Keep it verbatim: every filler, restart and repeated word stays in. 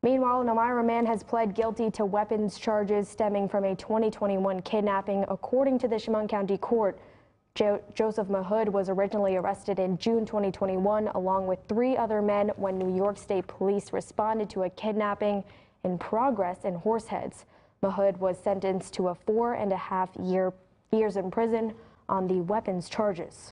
Meanwhile, an Elmira man has pled guilty to weapons charges stemming from a twenty twenty-one kidnapping. According to the Chemung County Court, jo Joseph Mahood was originally arrested in June twenty twenty-one along with three other men when New York State Police responded to a kidnapping in progress in Horseheads. Mahood was sentenced to a four and a half year years in prison on the weapons charges.